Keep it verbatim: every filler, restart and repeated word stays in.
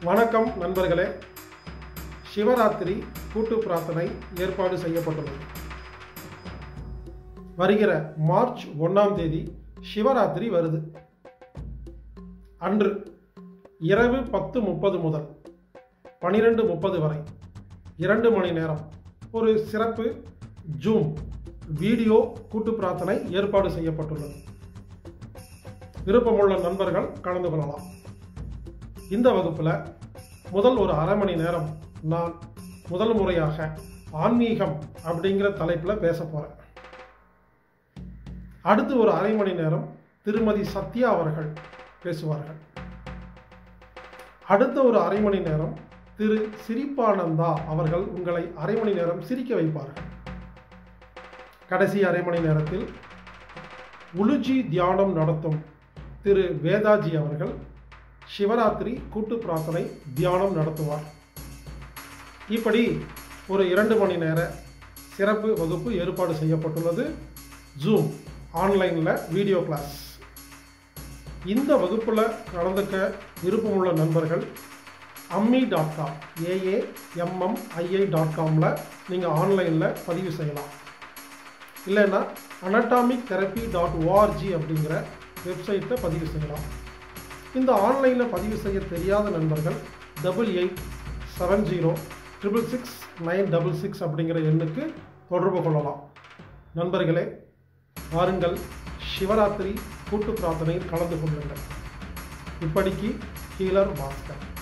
வணக்கம் நண்பர்களே. சிவராத்திரி கூட்டு பிரார்த்தனை ஏற்பாடு செய்யப்பட்டுள்ளது. வருகிற மார்ச் ஒன்றாம் தேதி சிவராத்திரி வருது. அன்று இரவு பத்து முப்பது முதல் பனிரெண்டு முப்பது வரை இரண்டு மணி நேரம் ஒரு சிறப்பு ஜூம் வீடியோ கூட்டு பிரார்த்தனை ஏற்பாடு செய்யப்பட்டுள்ளது. விருப்பமுள்ள நண்பர்கள் கலந்து கொள்ளலாம். இந்த வகுப்பில் முதல் ஒரு அரை மணி நேரம் நான் முதல் முறையாக ஆன்மீகம் அப்படிங்கிற தலைப்பில் பேச போகிறேன். அடுத்து ஒரு அரை மணி நேரம் திருமதி சத்யா அவர்கள் பேசுவார்கள். அடுத்த ஒரு அரை மணி நேரம் திரு சிரிப்பானந்தா அவர்கள் உங்களை அரை மணி நேரம் சிரிக்க வைப்பார்கள். கடைசி அரை மணி நேரத்தில் உலுஜி தியானம் நடத்தும் திரு வேதாஜி அவர்கள் சிவராத்திரி கூட்டு பிரார்த்தனை தியானம் நடத்துவார். இப்படி ஒரு இரண்டு மணி நேர சிறப்பு வகுப்பு ஏற்பாடு செய்யப்பட்டுள்ளது. ஜூம் ஆன்லைனில் வீடியோ கிளாஸ். இந்த வகுப்பில் கலந்துக்க விருப்பமுள்ள நண்பர்கள் Ammi dot com A A M M I I dot காமில் நீங்கள் ஆன்லைனில் பதிவு செய்யலாம். இல்லைன்னா அனட்டாமிக் தெரப்பி டாட் ஓஆர்ஜி அப்படிங்கிற வெப்சைட்டில் பதிவு செய்யலாம். இந்த ஆன்லைனில் பதிவு செய்ய தெரியாத நண்பர்கள் double eight seven zero triple six nine double six அப்படிங்கிற எண்ணுக்கு தொடர்பு கொள்ளலாம். நண்பர்களே, வாருங்கள், சிவராத்திரி கூட்டு பிரார்த்தனையில் கலந்து கொள்ளுங்கள். இப்படிக்கு ஹீலர் பாஸ்கர்.